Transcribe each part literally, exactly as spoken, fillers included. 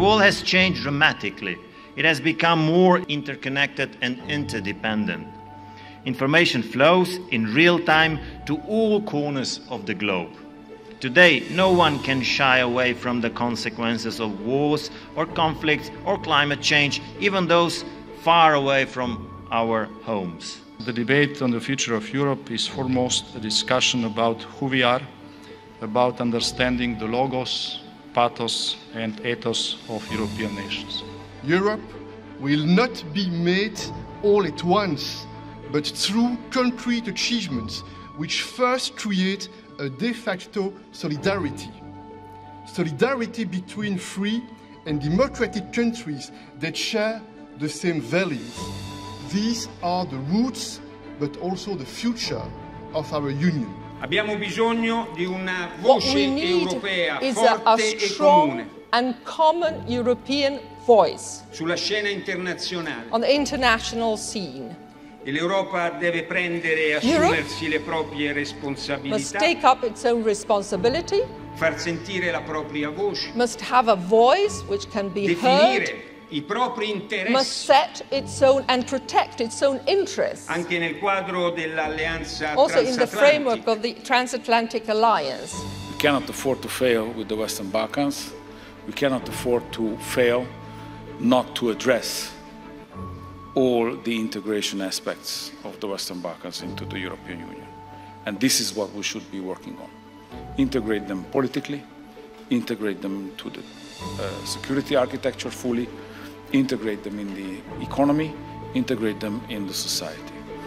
world has changed dramatically. It has become more interconnected and interdependent. Information flows in real time to all corners of the globe. Today, no one can shy away from the consequences of wars or conflicts or climate change, even those far away from our homes. The debate on the future of Europe is foremost a discussion about who we are, about understanding the logos, pathos and ethos of European nations. Europe will not be made all at once, but through concrete achievements which first create a de facto solidarity. Solidarity between free and democratic countries that share the same values. These are the roots, but also the future of our Union. Abbiamo bisogno di una voce europea is a, a forte e strong comune and common European voice sulla scena internazionale. on the international scene. E l'Europa deve prendere e assumersi le proprie Must responsabilità, take up its own responsibility, far sentire la propria voce, must have a voice which can be heard, definire i propri must interessi set its own and protect its own interests, anche nel quadro dell'alleanza also in the framework transatlantica. of the transatlantic alliance. We cannot afford to fail with the Western Balkans. We cannot afford to fail not to address all the integration aspects of the Western Balkans into the European Union. And this is what we should be working on. Integrate them politically, integrate them to the uh, security architecture fully, integrate them in the economy, integrate them in the society.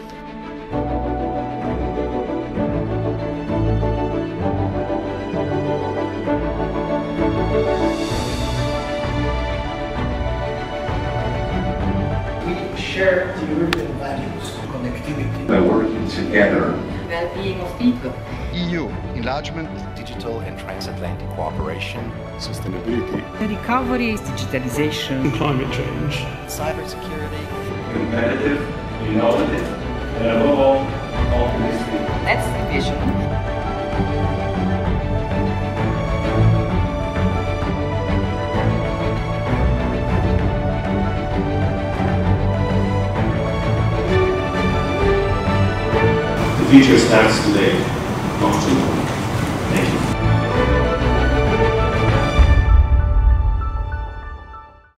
Share the European values, connectivity. By working together. Well-being of people. E U, enlargement, digital and transatlantic cooperation, sustainability, recovery, digitalization, climate change, cybersecurity, competitive, innovative, and above all, optimistic. That's the vision. The future starts today, not tomorrow.